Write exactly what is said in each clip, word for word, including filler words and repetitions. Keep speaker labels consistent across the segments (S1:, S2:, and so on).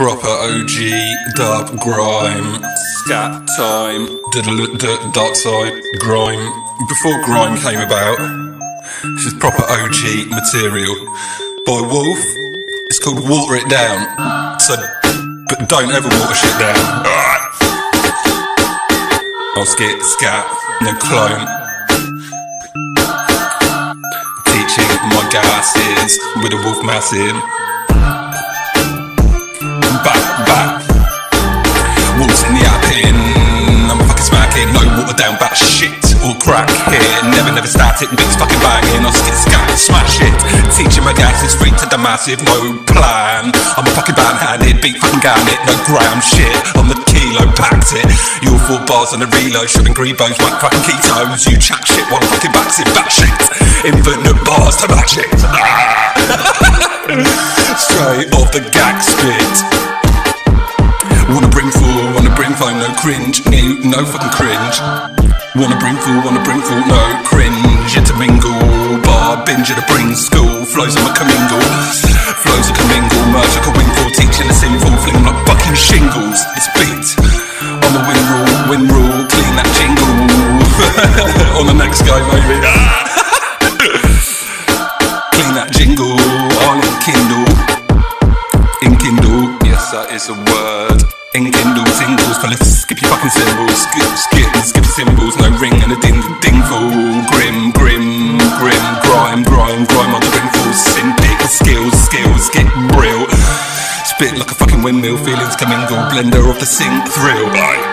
S1: Proper O G, dub, grime, scat time, dark side, grime. Before grime came about, this is proper O G material. By Wolf, it's called Water It Down. So, but don't ever water shit down. I'll skit, scat, no clone. Teaching my gases with a wolf massive. Back, back. Wolves in the apping. I'm fucking smacking. No water down, back shit or crack here. Never, never static. Beats fucking banging. I'll skit, scat, smash it. Teaching my gases free to the massive. No plan. I'm a fucking band-handed. Beat fucking gown it. No gram shit. On the kilo, packed it. Your four bars on the reload. Shooting Gareeeeeezy. Whack fucking ketones. You chat shit while I'm fucking backs it. Back shit. Infinite bars to match it. Straight off the gag spit. Wanna bring full, wanna bring fun, no cringe, no, no fucking cringe. Wanna bring full, wanna bring full, no cringe. Intermingle, bar binge at a bring school. Flows I'm a commingle, flows a commingle. Merge like a wingful, teaching a sinful. Fling like fucking shingles, it's beat. On the win rule, win rule, clean that jingle. On the next guy maybe. Clean that jingle, on Kindle. In Kindle, yes that is a word. In Kindle, singles, for let's skip your fucking symbols. Skip, skip, skip your symbols. No ring and a ding, dingful. Grim, grim, grim, grime, grime, grime on the ringful. Syndic, skills, skills, get real. Spit like a fucking windmill, feelings commingle. Blender of the sink thrill.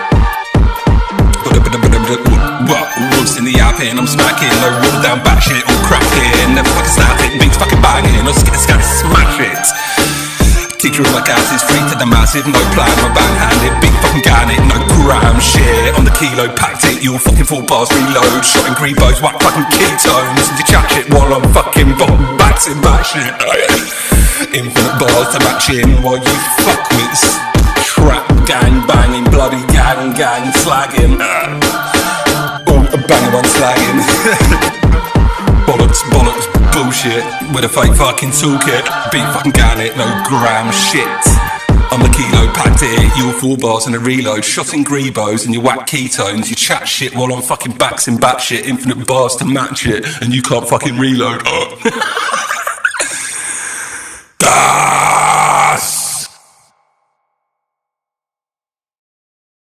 S1: Wolves in the apping, I'm smacking. No water down, back shit, all cracking. Never fucking static, beats fucking banging. I'll skip, scat, smash it. Teacher of my gas is free to the massive, no plan, my band-handed, big fucking gun it, no gram shit. On the kilo, packed it, you'll fucking full bars, reload, shotting Gareeeeeezy, whack fucking ketones. And you chat shit while I'm fucking bottom backs in back shit. Infinite bars to match in while you fuck with trap gang banging, bloody gang gang slagging. Oh, a banging one slagging. Bollocks, bollocks, bullshit. With a fake fucking toolkit. Beat fucking gun it, no gram shit. On the kilo, packed it. Your four bars and a reload. Shotting Gareeeeeezy and you whack ketones. You chat shit while I'm fucking backs in back shit. Infinite bars to match it. And you can't fucking reload. Oh.